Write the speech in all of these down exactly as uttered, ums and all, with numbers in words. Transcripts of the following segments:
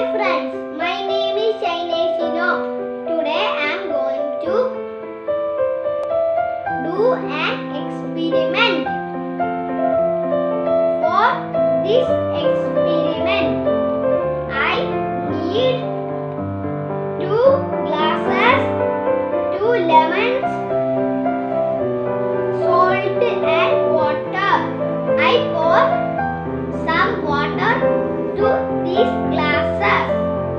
friends, my name is Shaineshino. Today I am going to do an experiment. For this experiment, I need two glasses, two lemons, salt and water. I pour some water to these glasses.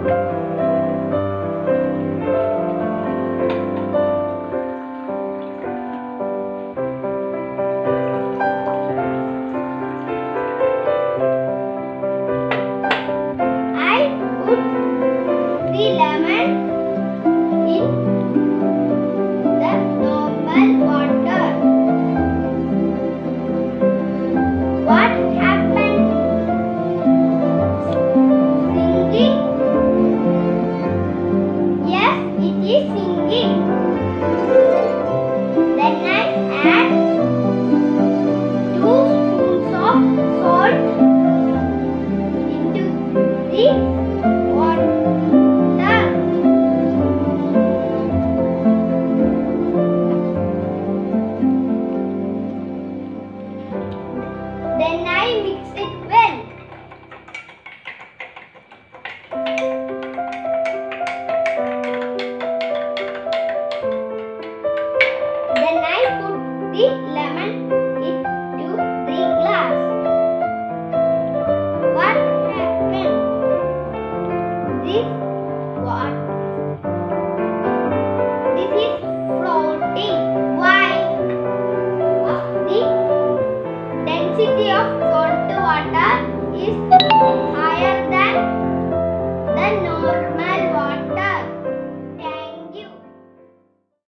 I put the lemon in the normal water. What happened? Singing? Yes, it is singing. Then I add two spoons of salt into the water. Then I mix it well. Then I put the lemon into the glass. What happened? This what? This is floating. Why? The density of salt water is higher than the normal